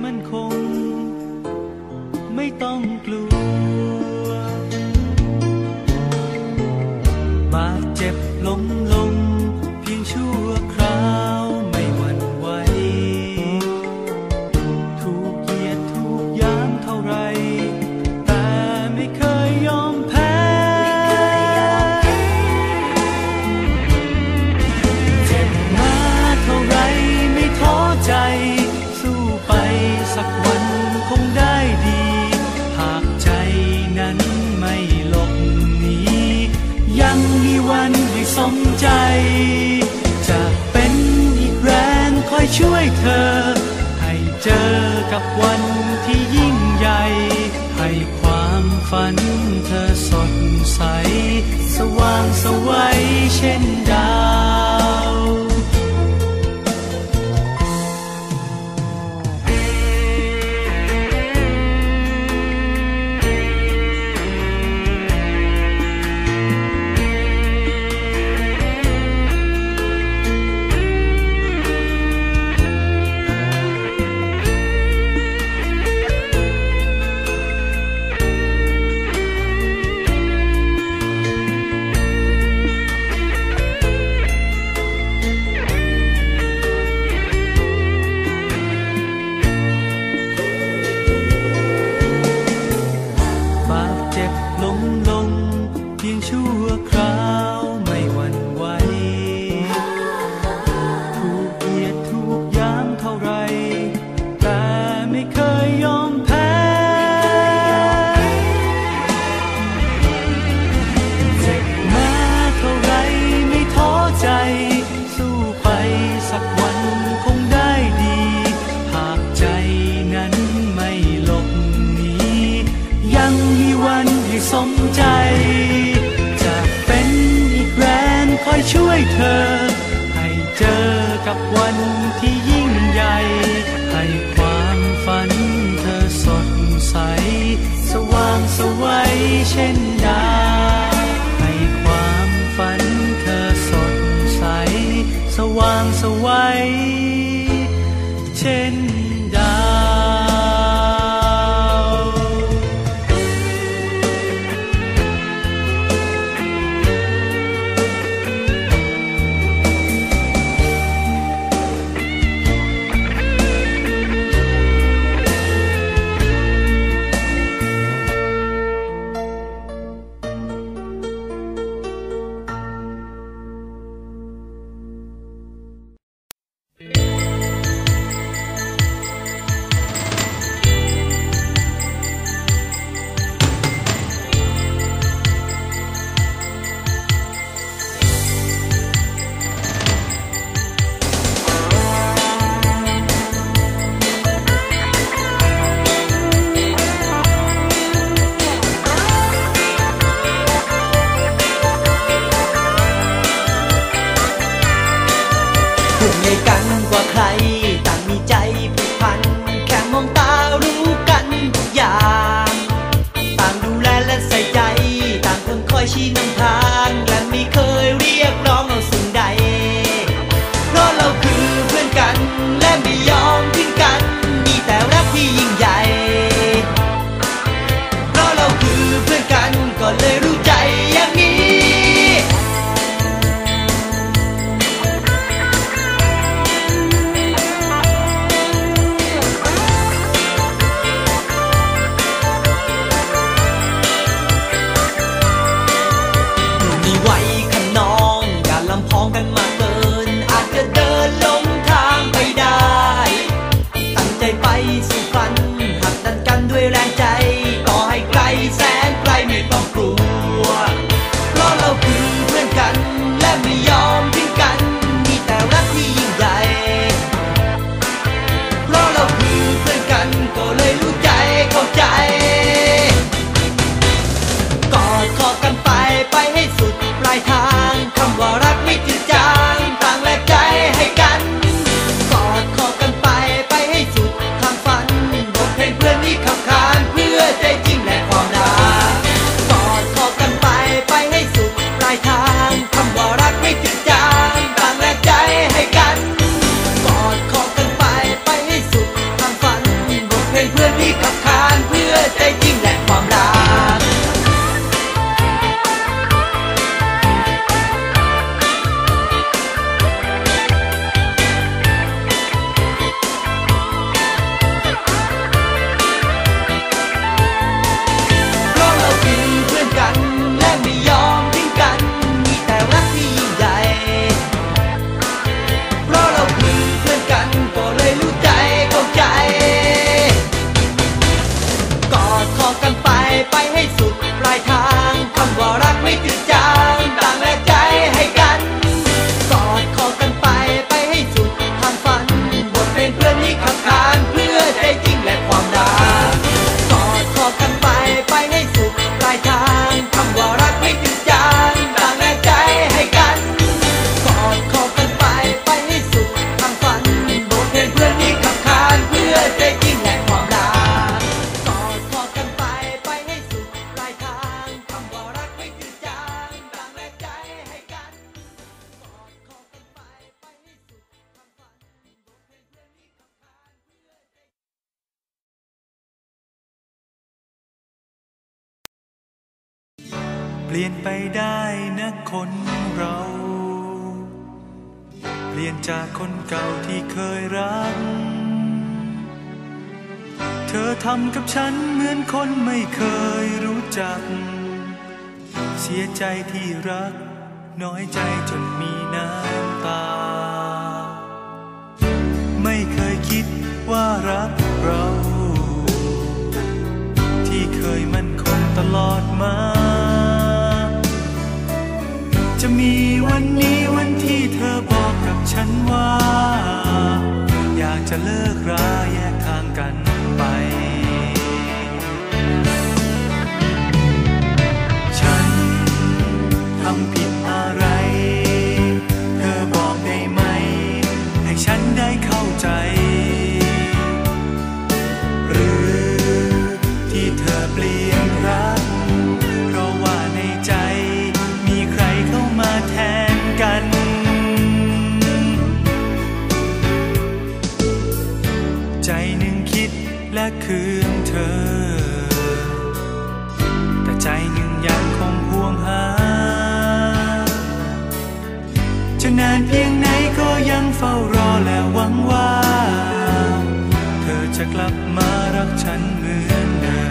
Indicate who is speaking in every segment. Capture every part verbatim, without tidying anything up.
Speaker 1: มั่นคงไม่ต้องกลัวบาดเจ็บล้มลงเพียงชั่วคราวไม่หวั่นไหวถูกเหยียดถูกย้ำเท่าไรแต่ไม่เคยยอมแพ้เจ็บมาเท่าไรไม่ท้อใจสู้ไปสักวันคงได้ดีหากใจนั้นไม่หลบหนียังมีวันให้สมใจจะเป็นอีกแรงคอยช่วยเธอให้เจอกับวันที่ยิ่งใหญ่ให้ความฝันเธอสดใสสว่างสวัยเช่นดาวสมใจจะเป็นอีกแรงคอยช่วยเธอให้เจอกับวันที่ยิ่งใหญ่ให้ความฝันเธอสดใสสว่างสวัยเช่นดาวให้ความฝันเธอสดใสสว่างสวัยเช่นดาวชี้นำทางและไม่เคยเรียกร้องเอาสิ่งใดเพราะเราคือเพื่อนกันและไม่ยอมทิ้งกันมีแต่รักที่ยิ่งใหญ่เพราะเราคือเพื่อนกันก็เลยรู้ใจอย่างนี้เปลี่ยนไปได้นะคนเราเปลี่ยนจากคนเก่าที่เคยรักเธอทำกับฉันเหมือนคนไม่เคยรู้จักเสียใจที่รักน้อยใจจนมีน้ำตาไม่เคยคิดว่ารักเราที่เคยมั่นคงตลอดมาจะมีวันนี้วันที่เธอบอกกับฉันว่าอยากจะเลิกราแยกทางกันไปฉันทำผิดอะไรเธอบอกได้ไหมให้ฉันได้เข้าใจหรือที่เธอเปลี่ยนรักเพราะว่าในใจมีใครเข้ามาแทนกันใจหนึ่งคิดและคืนเธอแต่ใจหนึ่งยังคงห่วงหาจะนานเพียงไหนก็ยังเฝ้ารอและหวังว่าเธอจะกลับมารักฉันเหมือนเดิม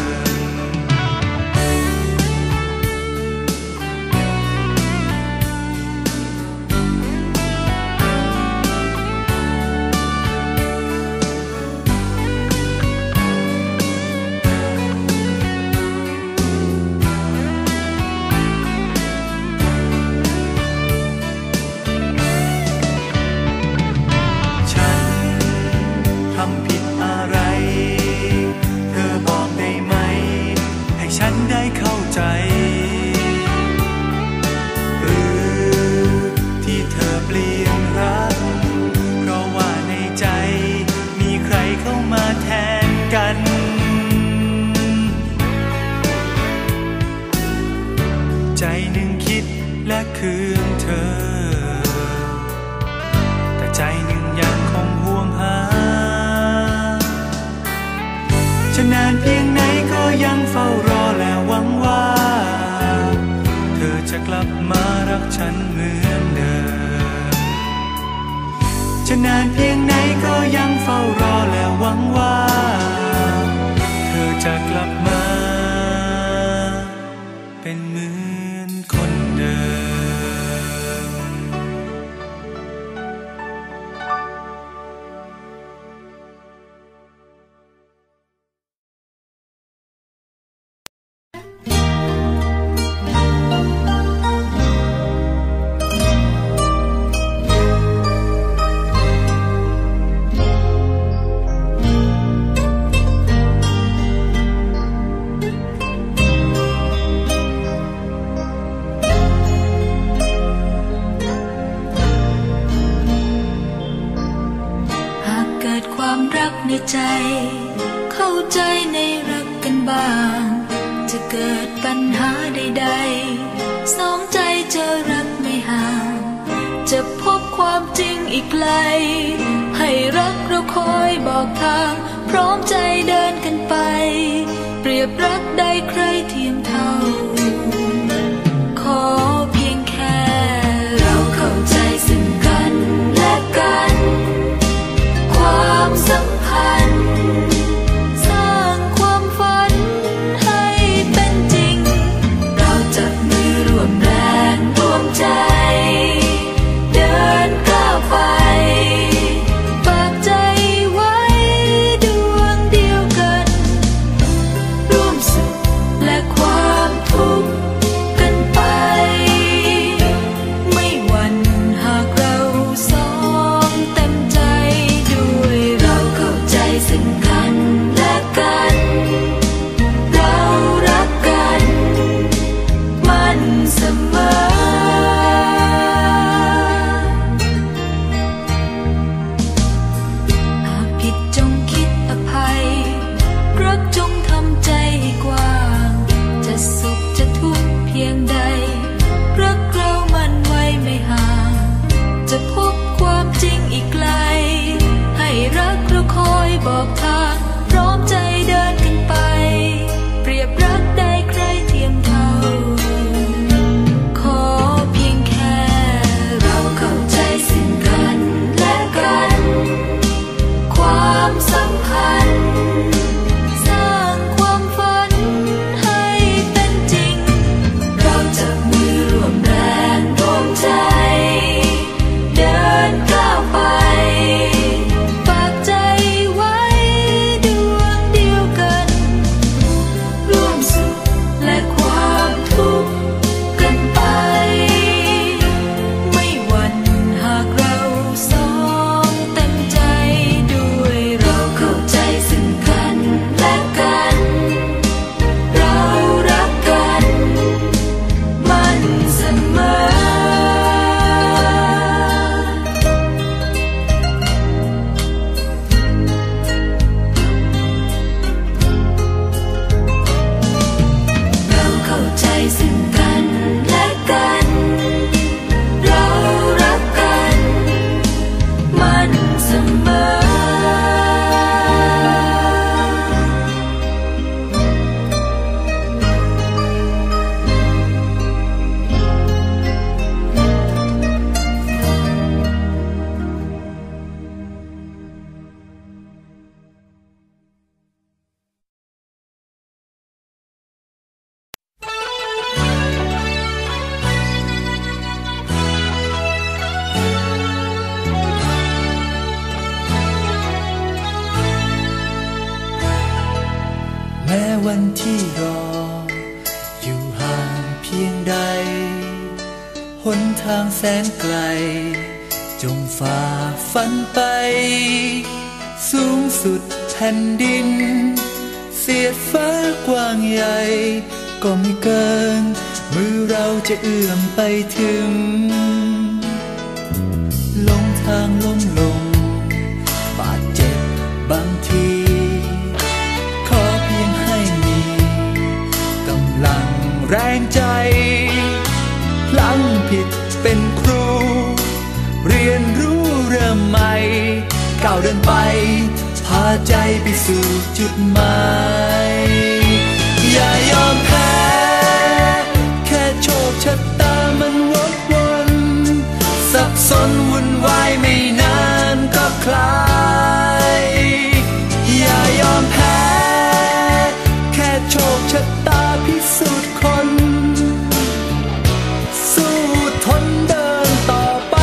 Speaker 1: ฉันได้เข้าใจหรือที่เธอเปลี่ยนรักเพราะว่าในใจมีใครเข้ามาแทนกันใจหนึ่งคิดและคืนเธอแต่ใจหนึ่งยังคงห่วงหาจะนานเพียงไหนก็ยังเฝ้ารอและหวังว่าเธอจะกลับมารักฉันเหมือนเดิมจะนานเพียงไหนก็ยังเฝ้ารอและหวังว่าเธอจะกลับมาเป็นเหมือนคนเดิมในใจเข้าใจในรักกันบ้างจะเกิดปัญหาใดๆสองใจจะรักไม่ห่างจะพบความจริงอีกไกลให้รักเราคอยบอกทางพร้อมใจเดินกันไปเปรียบรักได้ใครเทียมเท่าขอเพียงแค่เราเข้าใจซึ่งกันและกันความสัมพันธ์สร้างความฝันให้เป็นจริงเราจับมือร่วมแรงร่วมใจเดินก้าวไปฝากใจไว้ดวงเดียวกันร่วมสุขและความทุกข์กันไปไม่หวั่นหากเราสองเต็มใจด้วยเราเข้าใจซึ่งกันและกันเรารักกันมันเสมอหากผิดจงคิดอภัยรักจงทำใจให้กว้างจะสุขจะทุกข์เพียงใดรักเรามันไว้ไม่ห่างจะพบความจริงอีกไกลให้รักเราคอยบอกทางพร้อมใจเดินกันไปเปรียบรักได้ใครเทียมเท่า
Speaker 2: ม้วันที่รออยู่ห่างเพียงใดหนทางแสนไกลจงฝ่าฟันไปสูงสุดแผ่นดินเสียดฟ้ากว้างใหญ่ก็ไม่เกินมือเราจะเอื้อมไปถึงลงทางล้มลงบาดเจ็บบางทีขอเพียงให้มีกำลังแรงใจพลั้งผิดเป็นครูเรียนรู้เริ่มใหม่ก้าวเดินไปพาใจไปสู่จุดหมายอย่ายอมแพ้แค่โชคชะตามันวกวนสับสนวุ่นวายไม่นานก็คลายอย่ายอมแพ้แค่โชคชะตาพิสูจน์คนสู้ทนเดินต่อไป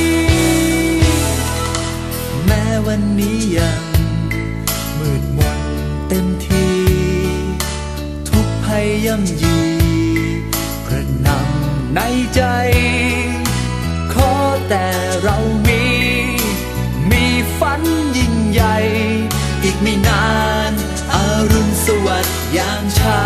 Speaker 2: แม้วันนี้ยังมืดมนเต็มทีทุกภัยย่ำยีกระหน่ำในใจขอแต่เรามีมีฝันยิ่งใหญ่อีกไม่นานอรุณสวัสดิ์ยามเช้า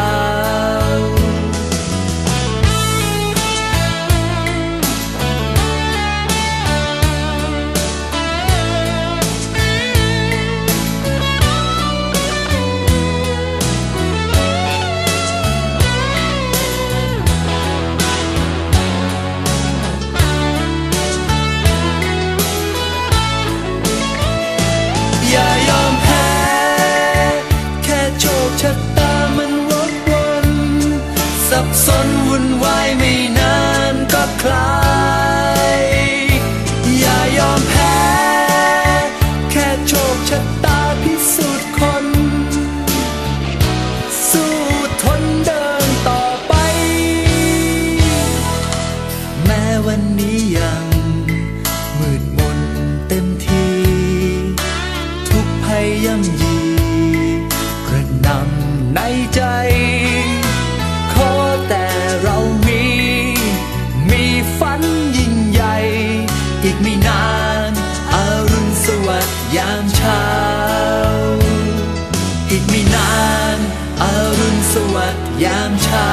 Speaker 2: อย่ายอมแพ้แค่โชคชะตามันวกวนสับสนวุ่นวายไม่นานก็คลายอย่ายอมแพ้แค่โชคชะตาพิสูจน์คนสู้ทนเดินต่อไปแม้วันนี้ยังมืดมนเต็มทีภัยย่ำยีกระหน่ำในใจขอแต่เรามีมีฝันยิ่งใหญ่อีกไม่นานอรุณสวัสดิ์ยามเช้าอีกไม่นานอรุณสวัสดิ์ยามเช้า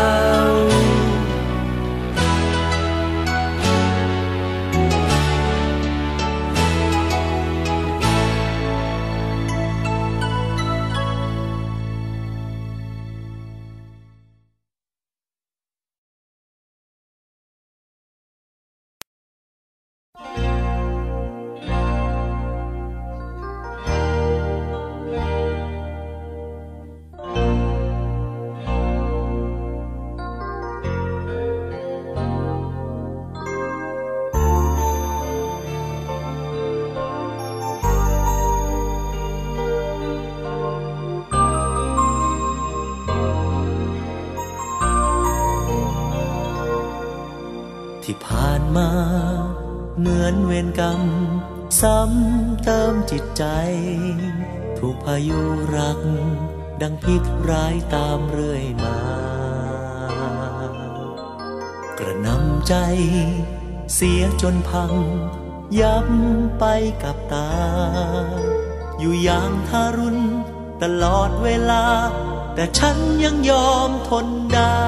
Speaker 2: ที่ผ่านมาเหมือนเวรกรรมซ้ำเติมจิตใจถูกพายุรักดังพิษร้ายตามเรื่อยมากระหน่ำใจเสียจนพังยับไปกับตาอยู่อย่างทารุณตลอดเวลาแต่ฉันยังยอมทนได้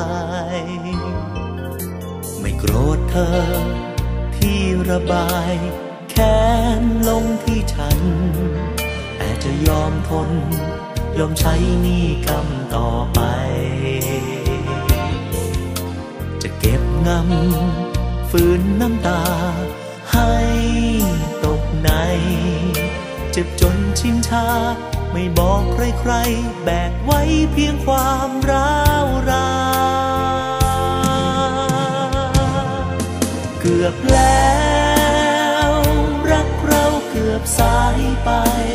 Speaker 2: ไม่โกรธเธอที่ระบายแค้นลงที่ฉันแต่จะยอมทนยอมใช้หนี้กรรมต่อไปจะเก็บงำฝืนน้ำตาให้ตกในเจ็บจนชินชาไม่บอกใครๆแบกไว้เพียงความร้าวรานเกือบแล้วรักเราเกือบสายไป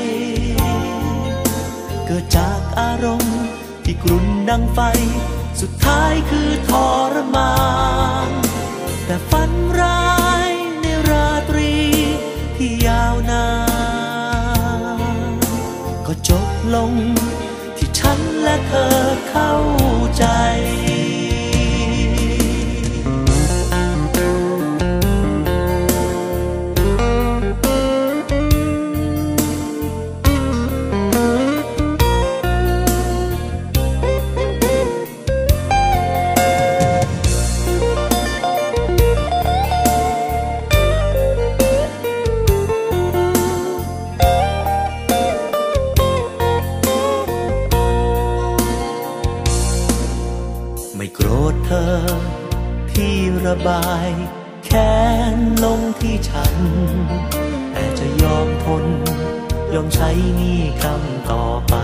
Speaker 2: เกิดจากอารมณ์ที่กรุ่นดังไฟสุดท้ายคือทรมานแต่ฝันร้ายในราตรีที่ยาวนานก็จบลงที่ฉั
Speaker 1: นและเธอเข้าใจที่ระบายแค้นลงที่ฉันแต่จะยอมทนยอมใช้หนี้คำต่อไป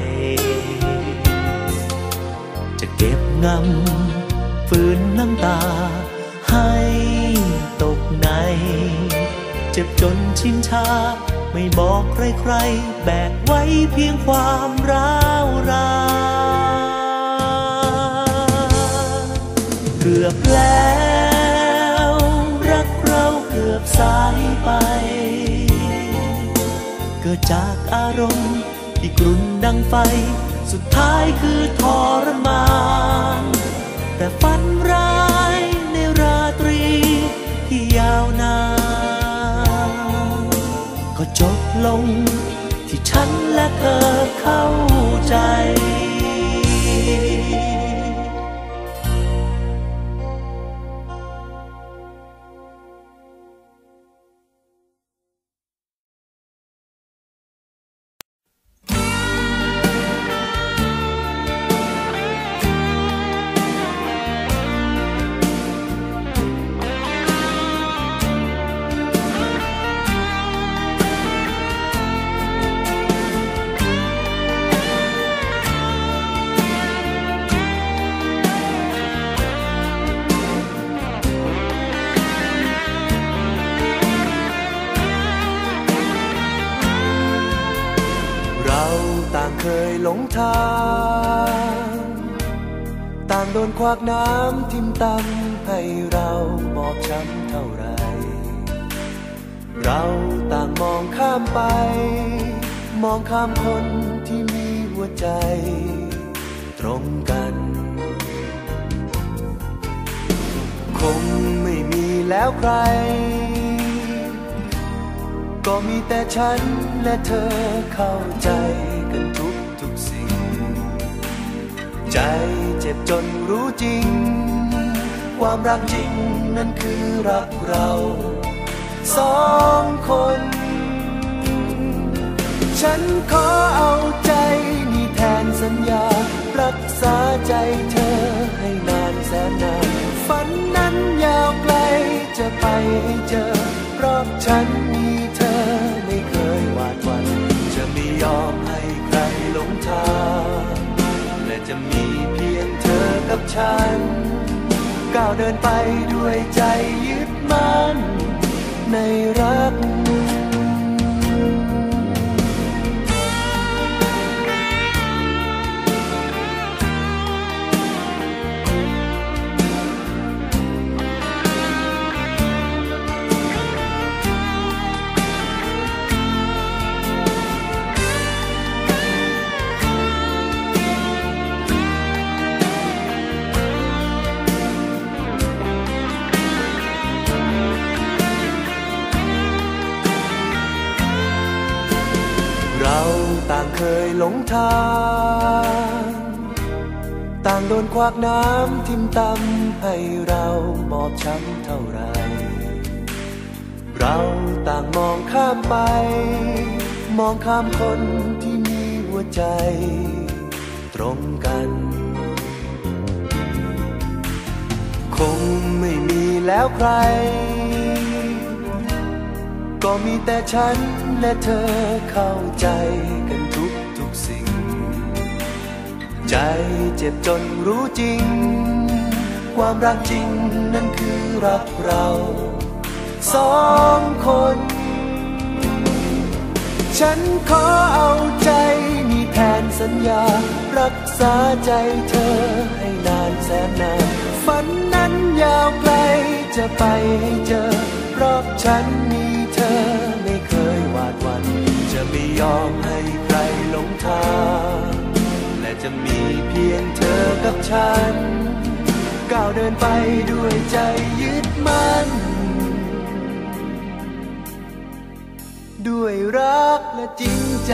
Speaker 1: จะเก็บงำฝืนน้ำตาให้ตกในเจ็บจนชินชาไม่บอกใครๆแบกไว้เพียงความร้าวรานเกือบแล้วรักเราเกือบสายไปเกิดจากอารมณ์ที่กรุ่นดังไฟสุดท้ายคือทรมานแต่ฝันร้ายในราตรีที่ยาวนานก็จบลงที่ฉันและเธอเข้าใจ
Speaker 3: เคยหลงทางต่างโดนขวากน้ำทิ่มตำให้เราบอบช้ำเท่าไรเราต่างมองข้ามไปมองข้ามคนที่มีหัวใจตรงกันคงไม่มีแล้วใครก็มีแต่ฉันและเธอเข้าใจกันทุกทุกสิ่งใจเจ็บจนรู้จริงความรักจริงนั้นคือรักเราสองคนฉันขอเอาใจนี่แทนสัญญารักษาใจเธอให้นานแสนนานฝันนั้นยาวไกลจะไปให้เจอเพราะฉันมีเธอไม่เคยหวาดหวั่นจะไม่ยอมให้ใครหลงทางและจะมีเพียงเธอกับฉันก้าวเดินไปด้วยใจยึดมั่นในรักเราต่างเคยหลงทางต่างโดนขวากน้ำทิ่มตำให้เราบอบช้ำเท่าไรเราต่างมองข้ามไปมองข้ามคนที่มีหัวใจตรงกันคงไม่มีแล้วใครก็มีแต่ฉันและเธอเข้าใจกันทุกทุกสิ่งใจเจ็บจนรู้จริงความรักจริงนั้นคือรักเราสองคนฉันขอเอาใจนี่แทนสัญญารักษาใจเธอให้นานแสนนานฝันนั้นยาวไกลจะไปให้เจอเพราะฉันมีเธอไม่เคยหวาดหวั่นจะไม่ยอมให้ใครหลงทางและจะจะมีเพียงเธอกับฉันก้าวเดินไปด้วยใจยึดมั่นด้วยรักและจริงใจ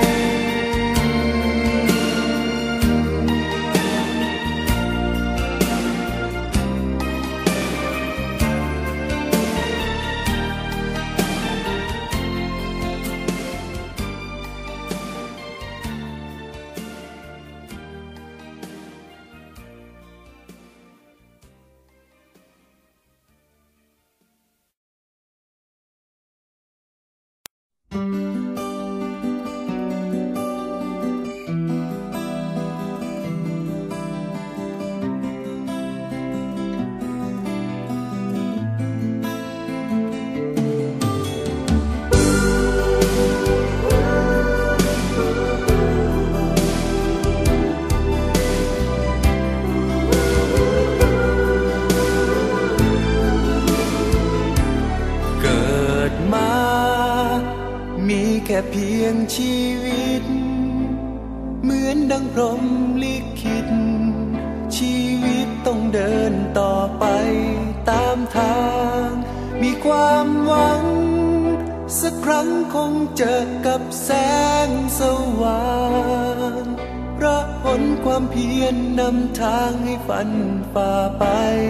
Speaker 3: แค่เพียงชีวิตเหมือนดังพรหมลิขิตชีวิตต้องเดินต่อไปตามทางมีความหวังสักครั้งคงเจอกับแสงสว่างเพราะผลความเพียรนำทางให้ฝันฝ่าไป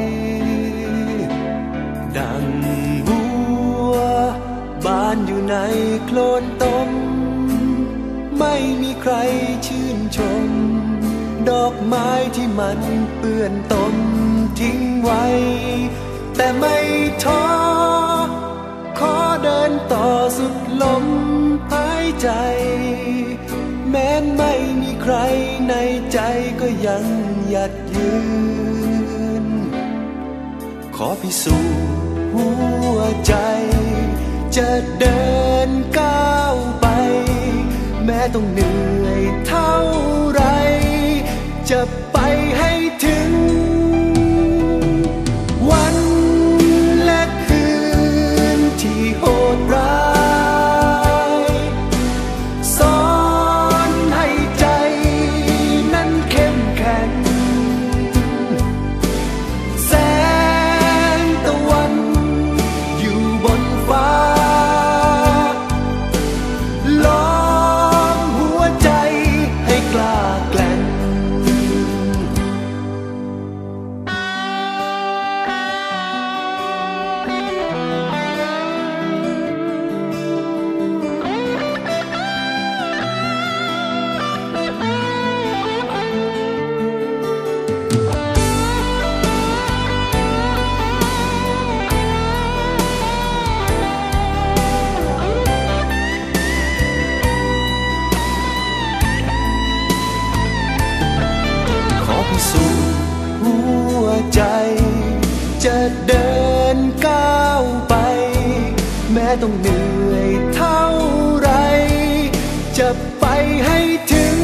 Speaker 3: ดังบัวบานอยู่ในโคลนตมไม่มีใครชื่นชมดอกไม้ที่มันเปื้อนตมทิ้งไว้แต่ไม่ท้อขอเดินต่อสุดลมหายใจแม้ไม่มีใครในใจก็ยังหยัดยืนขอพิสูจน์หัวใจจะเดินก้าวไปแม้ต้องเหนื่อยเท่าไรจะไปให้ถึงวันและคืนที่โหดร้ายสอนให้ใจนั้นเข้มแข็งแสงตะวันอยู่บนฟ้าใจจะเดินก้าวไปแม้ต้องเหนื่อยเท่าไรจะไปให้ถึง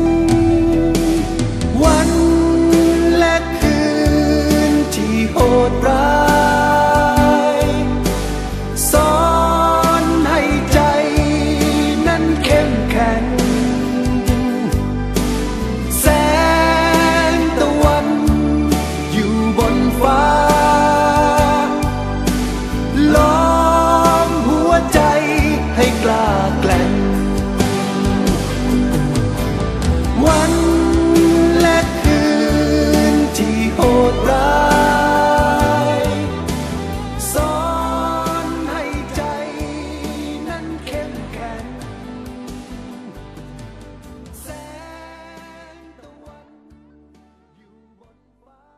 Speaker 3: วันและคืนที่โหดร้ายสอนให้ใจนั้นเข้มแข็งฟ้าล้อมหัวใจให้กล้าแกร่งวันและคืนที่โหดร้ายสอนให้ใจนั้นเข้มแข็งแสงตะวันอยู่บนฟ้า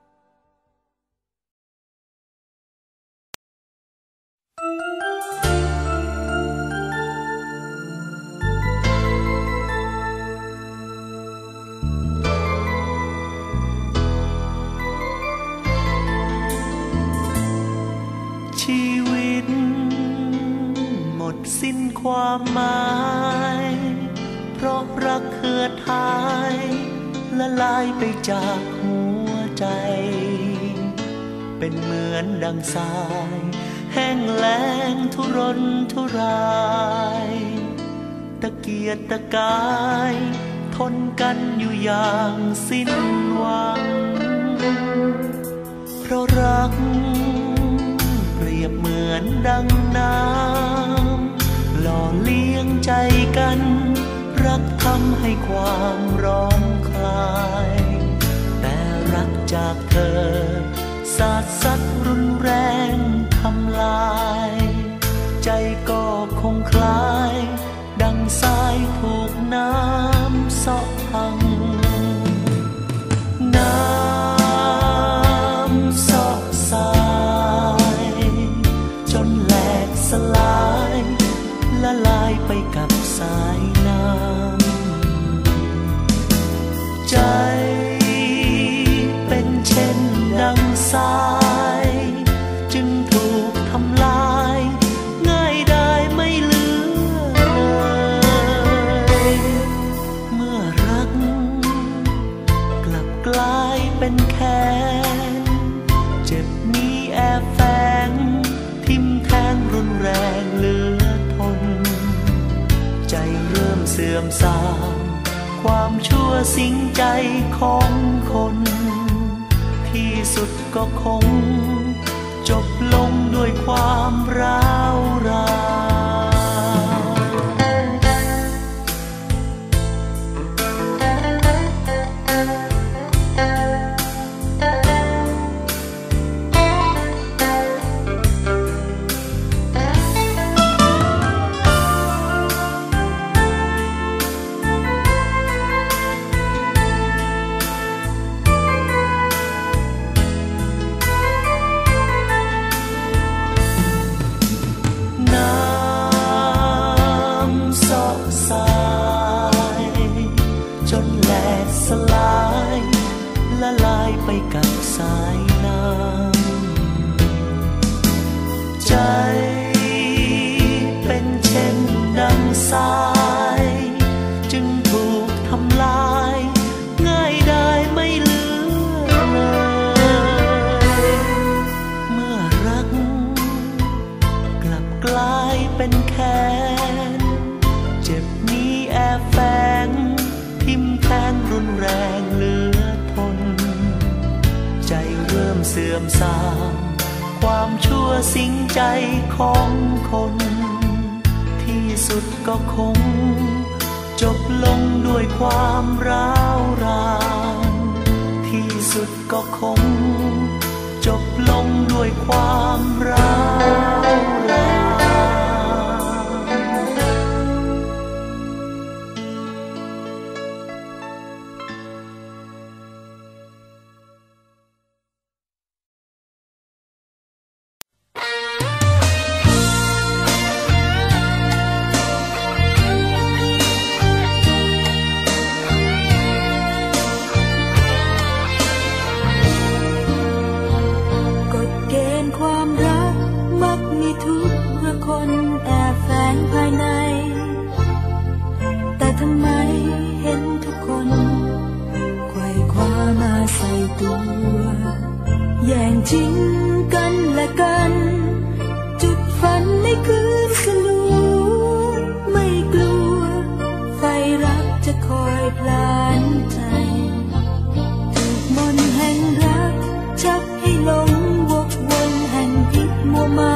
Speaker 1: ชีวิตหมดสิ้นความหมายเพราะรักเหือดหายละลายไปจากหัวใจเป็นเหมือนดังทรายแห้งแล้งทุรนทุรายตะเกียกตะกายทนกันอยู่อย่างสิ้นหวังเพราะรักเปรียบเหมือนดังน้ำหล่อเลี้ยงใจกันรักทำให้ความร้อนคลายแต่รักจากเธอสาดสัดรุนแรงทำลายใจก็คงคล้ายดังทรายถูกน้ำเสาะพังน้ำเสาะสายจนแหลกสลายละลายไปกับสายน้ำใจเป็นเช่นดังทรายจึงถูกทำลายง่ายได้ไม่เหลือเลยเมื่อรักกลับกลายเป็นแค้นเจ็บนี้แอบแฝงทิ่มแทงรุนแรงเหลือทนใจเริ่มเสื่อมทรามความชั่วสิงใจของคนที่สุดก็คงจบลงด้วยความร้าวรละลายไปกับสายน้ำใจเป็นเช่นดังทรายจึงถูกทำลายง่ายได้ไม่เหลือเลยเมื่อรักกลับกลายเป็นแค้นเจ็บนี้แอบแฝงทิ่มแทงรุนแรงเหลือใจเริ่มเสื่อมทรามความชั่วสิงใจของคนที่สุดก็คงจบลงด้วยความร้าวรานที่สุดก็คงจบลงด้วยความร้าวรานแย่งชิงกันและกันจุดฝันในคืนสลัวไม่กลัวไฟรักจะคอยพลานใจถูกมนต์แห่งรักชักให้หลงวกวนแห่งพิษมัวเมา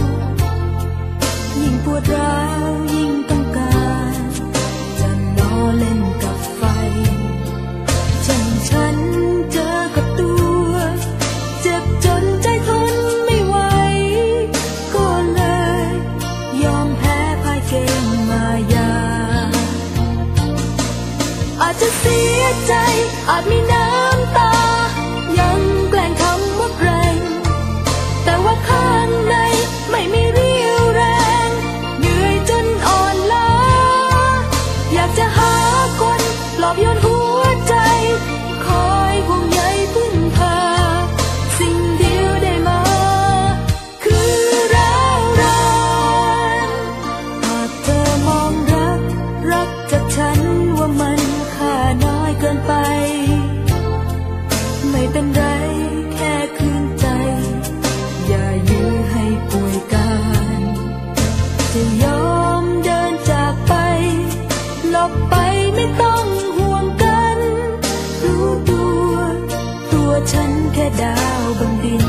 Speaker 1: ยิ่งปวดร้าวยิ่งต้องการจะล้อเล่นกับไฟฉันฉันเจอกับตัวเจ็บจนใจทนไม่ไหวก็เลยยอมแพ้พ่ายเกมมายาอาจจะเสียใจอาจมีน้ำตายังแกล้งทำว่าแกร่งแต่ว่าข้างในไม่มีเรี่ยวแรงเหนื่อยจนอ่อนล้าอยากจะหาคนปลอบโยนหัวใจคอยห่วงใยพึ่งพาสิ่งเดียวได้มาคือร้าวรานหากเธอมองรักรักจากฉันว่ามันค่าน้อยเกินไปไม่เป็นไรแค่คืนใจอย่ายื้อให้ป่วยการจะยอมเดินจากไปหลบไปไม่ต้องห่
Speaker 4: ดาวบนดิน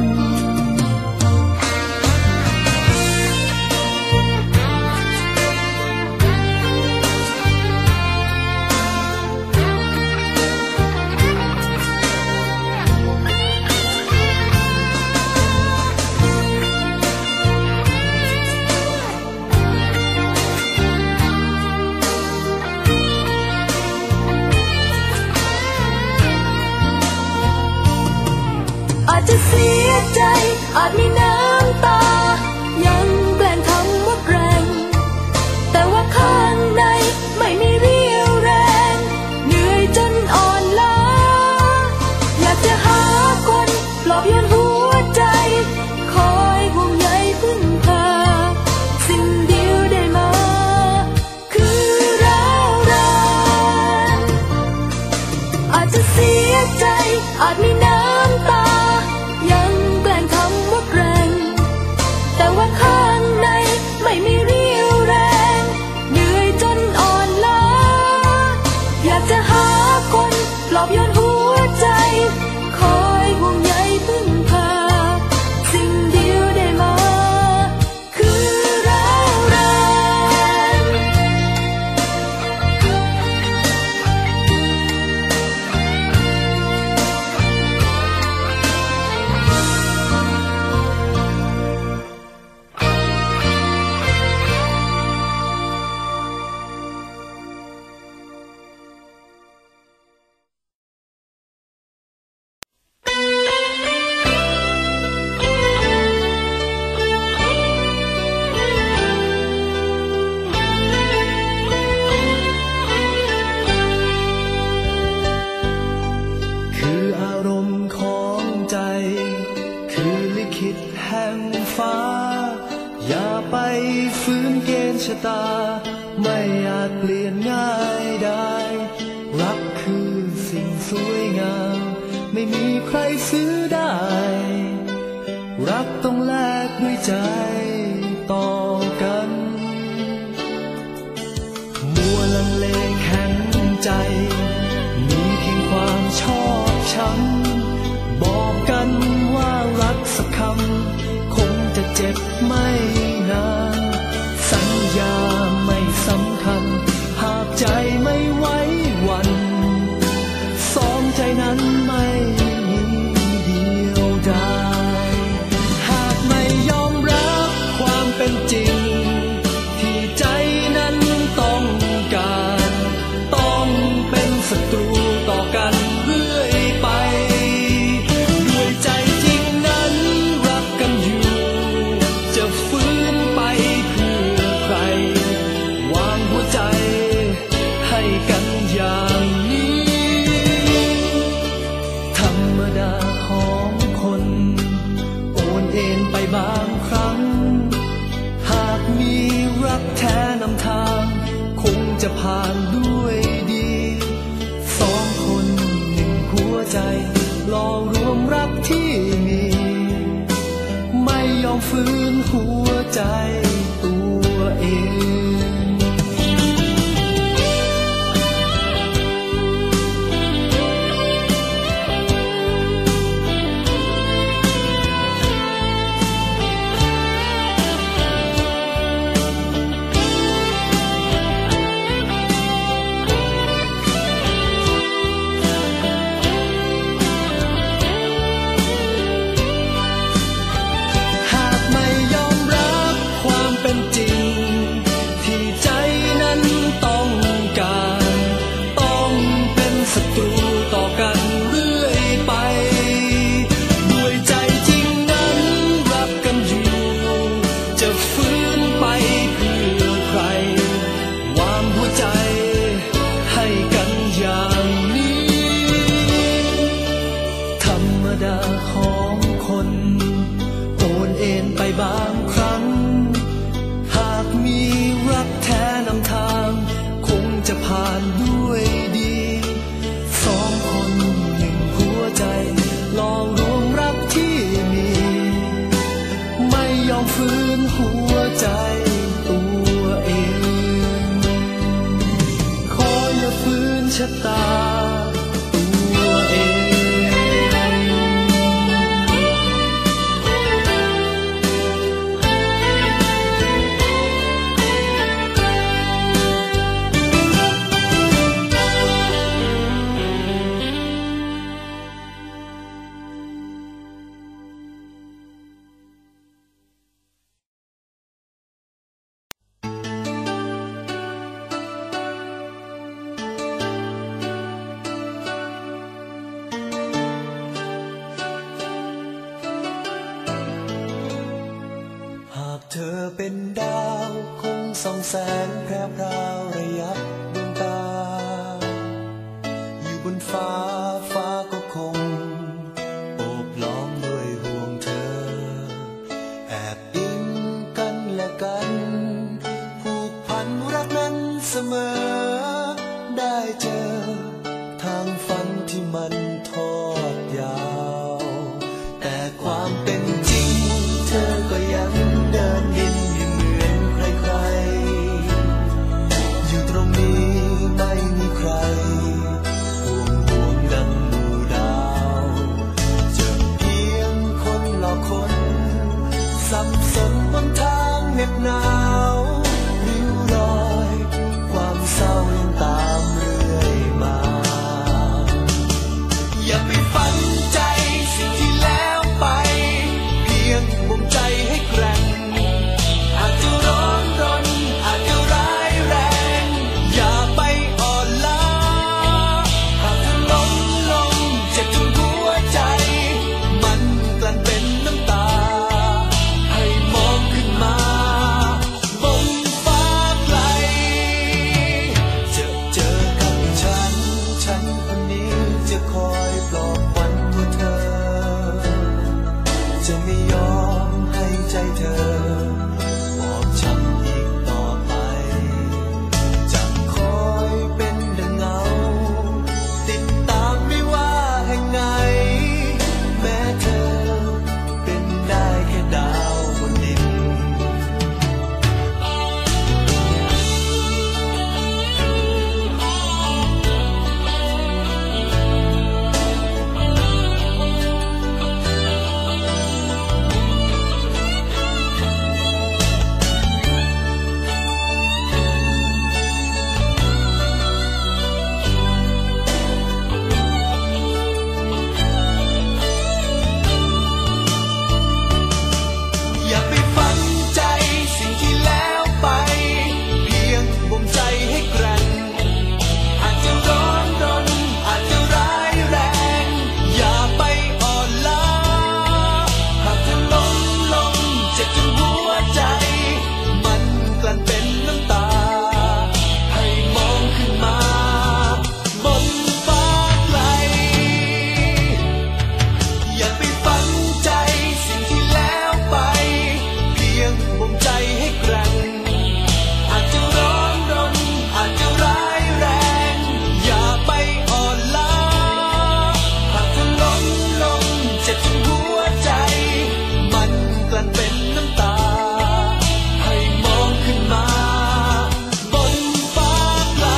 Speaker 4: อาจจะเสียใจอาจมีน้ำตายังแกล้งทำว่าแกร่งแต่ว่าข้างในไม่มีเรี่ยวแรงเหนื่อยจนอ่อนล้าอยากจะหาคนปลอบโยนหัวใจคอยห่วงใยพึ่งพาสิ่งเดียวได้มาคือเรารักอาจจะเสียใจอาจมีน้ำตายังแกล้งทำว่าแกร่งแต่ว่าข้างในไม่มีเรี่ยวแรงเหนื่อยจนอ่อนล้าอยากจะหาคนปลอบโยนหัวใจคอยห่วงใยพึ่งพาสิ่งเดียวได้มาคือเรารัก
Speaker 2: คืออารมณ์ของใจคือลิขิตแห่งฟ้าอย่าไปฝืนเกณฑ์ชะตาไม่อาจเปลี่ยนง่ายได้รักคือสิ่งสวยงามไม่มีใครซื้อได้รักต้องแลกด้วยใจต่อกันมัวลังเลแข็งใจมีเพียงความชอบช้ำบอกกันว่ารักสักคำคงจะเจ็บไม่นานสัญญาไม่สำคัญหากใจไม่ไว้วันสองใจนั้นไม่มีเดียวดายหากไม่ยอมรับความเป็นจริงที่ใจนั้นต้องการต้องเป็นศัตรูต่อกันเรื่อยไปด้วยใจจริงนั้นรักกันอยู่จะฟื้นไปเพื่อใครวางหัวใจให้กันอย่างนี้ธรรมดาของคนโอนเอ็นไปบางครั้งหากมีรักแท้นำทางคงจะผ่านด้วยดีสองคนหนึ่งหัวใจรอรวมรักที่มีไม่ยอมฝืนหัวใจตัวเอง
Speaker 3: ชะตาตัวเองส่องแสงแพร่พราวระยับดวงตาอยู่บนฟ้าฟ้าก็คงโอบล้อมด้วยห่วงเธอแอบอิงกันและกันผูกพันรักนั้นเสมอได้เจอทางฝันที่มันทอดยาวแต่ความเป็นจริงเธอก็ยังเดินดินอยู่เหมือนใครๆอยู่ตรงนี้ไม่มีใครห่วงห่วงดังหมู่ดาวเจอเพียงคนหลอกคนสับสนบนทางเหน็บหนาวริ้วรอยความเศร้ายังตามเรื่อยมาอย่าไปฝันใจสิ่งที่แล้วไปเพียงบ่มใจให้แกร่งอาจจะร้อนรนอาจจะร้ายแรงอย่าไปอ่อนล้าหากเธอล้มลงเจ็บจนหัวใจมันกลั่นเป็นน้ำตาให้มองขึ้นมาบนฟ้าไกลเจอเจอกับฉันฉันคนนี้จะคอยปลอบขวัญตัวเธอจะไม่ยอมให้ใจเธอบอบช้ำอีกต่อไปจะคอยเป็นดังเงาติดตามไม่ว่าแห่งไหนแม้เธอเป็นได้แค่ดาวบนดินอย่าไปฝันใจสิ่งที่แล้วไปเพียงบ่มใจให้แกร่งอาจจะร้อนรนอาจจะร้ายแรงอย่าไปอ่อนล้าหากเธอล้มลงเจ็บจนหัวใจมันกลั่นเป็นน้ำตาให้มองขึ้นมาบนฟ้าไกลอย่าไปฝันใจสิ่งที่แล้วไปเพียงบ่มใจให้แกร่งอาจจะร้อนรนอาจจะร้ายแรงอย่าไปอ่อนล้าหากเธอล้มลงเจ็บจนหัวใจมันกลั่นเป็นน้ำตาให้มองขึ้นมาบนฟ้าไกล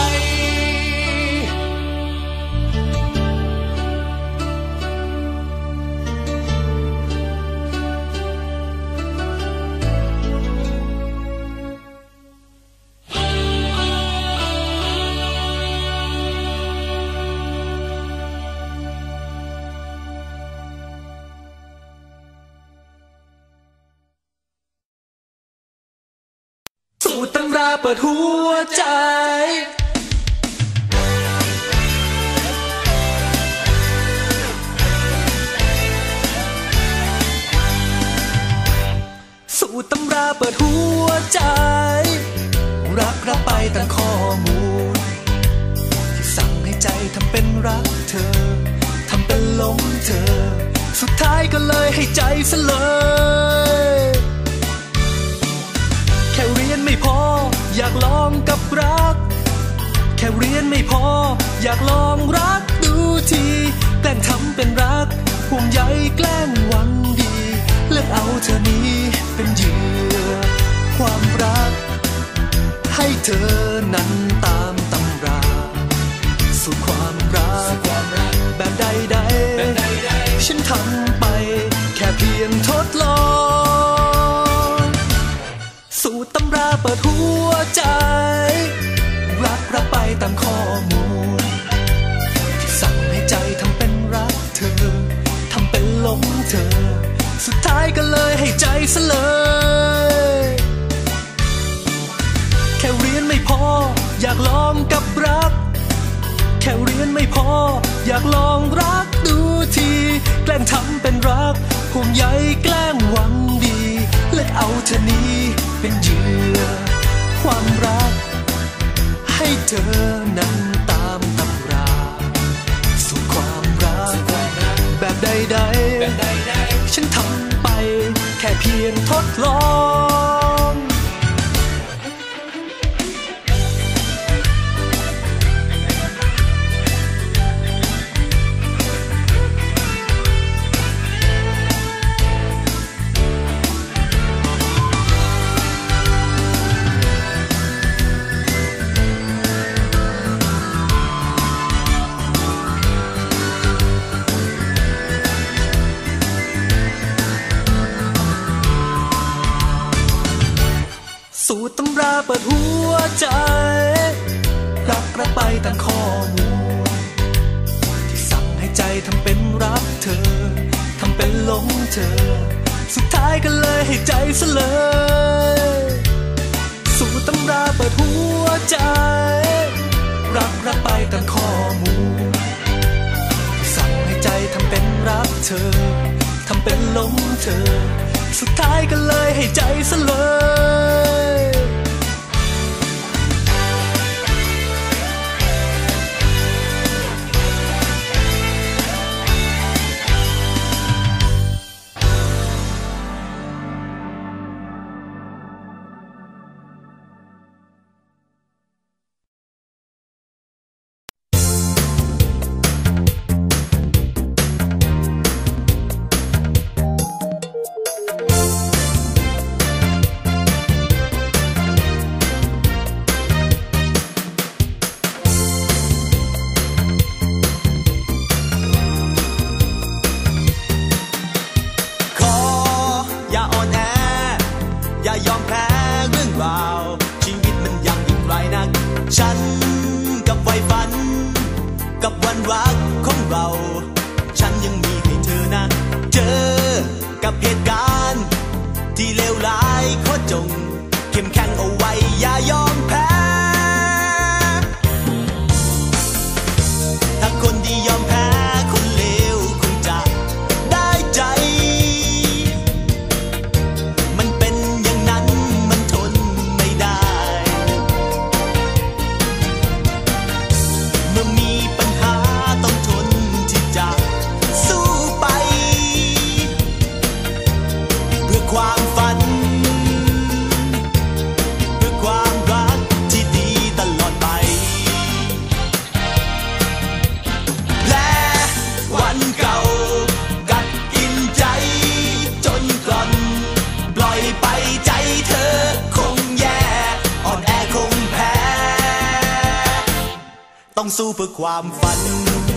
Speaker 3: สูตรตำราเปิดหัวใจสูตรตำราเปิดหัวใจรักรับไปตามข้อมูลที่สั่งให้ใจทำเป็นรักเธอทำเป็นหลงเธอสุดท้ายก็เลยให้ใจซะเลยแค่เรียนไม่พออยากลองกับรักแค่เรียนไม่พออยากลองรักดูทีแกล้งทำเป็นรักห่วงใยแกล้งหวังดีเลือกเอาเธอนี้เป็นเหยื่อความรักให้เธอนั้นตามตำราสู่ความรักแบบใดๆฉันทำไปแค่เพียงทดลองสูตรตำราเปิดหัวใจรักรับไปตามข้อมูลที่สั่งให้ใจทำเป็นรักเธอทำเป็นหลงเธอสุดท้ายก็เลยให้ใจซะเลยแค่เรียนไม่พออยากลองกับรักแค่เรียนไม่พออยากลองรักดูทีแกล้งทำเป็นรักห่วงใยแกล้งหวังดีเลือกเอาเธอนี้เป็นเหยื่อคความรักให้เธอนั้นตามตำราสู่ความรักแบบใดๆฉันทำไปแค่เพียงทดลองสูตรตำราเปิดหัวใจรักระไปตามข้อมูลที่สั่งให้ใจทำเป็นรักเธอทำเป็นหลงเธอสุดท้ายก็เลยให้ใจซะเลยสูตรตำราเปิดหัวใจรักระไปตามข้อมูลที่สั่งให้ใจทำเป็นรักเธอทำเป็นหลงเธอสุดท้ายก็เลยให้ใจซะเลยฉันกับไฟฝันกับวันรักของเราฉันยังมีให้เธอนะเจอกับเหตุการณ์ที่เลวร้ายขอจงเข้มแข็งเอาไว้อย่ายอมแพ้ถ้าคนที่ยอมแพ้คนเลวคงจะได้ใจมันเป็นอย่างนั้นมันทนไม่ได้เมื่อมีปัญหาต้องทนที่จะสู้ไปเพื่อความฝันเพื่อความรักที่ดีตลอดไปและวันเก่ากัดกินใจจนกล่อนปล่อยไปใจเธอคงแย่อ่อนแอคงแพ้ต้องสู้เพื่อความฝัน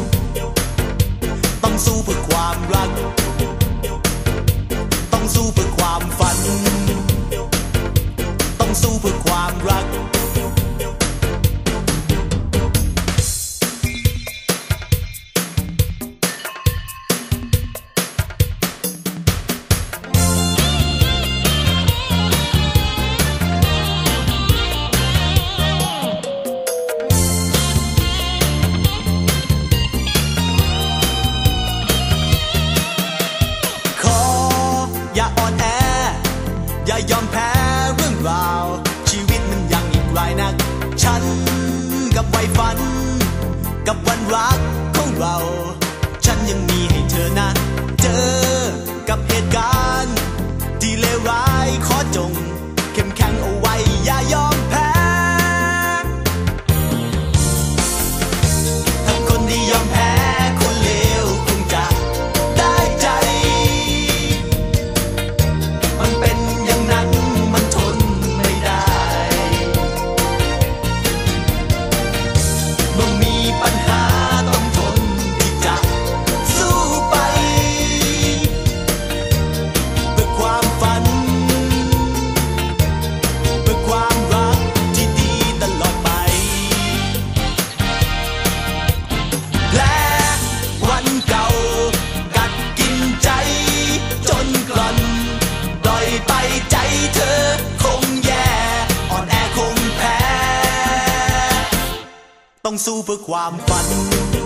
Speaker 3: ต้องสู้เพื่อความรักต้องสู้เพื่อความฝันต้องสู้เพื่อความรักขออย่าอ่อนแออย่ายอมแพ้เรื่องราวชีวิตมันยังอีกไกลนักฉันกับไฟฝันกับวันรักของเราฉันยังมีให้เธอนะเจอกับเหตุการณ์ที่เลวร้ายขอจงเข้มแข็งเอาไว้อย่ายอมแพ้ถ้าคนที่ยอมแพ้คนเลวคงจะได้ใจมันเป็นอย่างนั้นมันทนไม่ได้เมื่อมีปัญหาต้องทนที่จะสู้ไปเพื่อความฝันเพื่อความรักที่ดีตลอดไปและวันเก่ากัดกินใจจนกล่อนปล่อยไปใจเธอคงแย่อ่อนแอคงแพ้ต้องสู้เพื่อความฝัน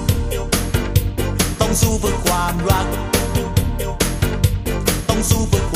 Speaker 3: ต้องสู้เพื่อความรักต้องสู้เพื่อ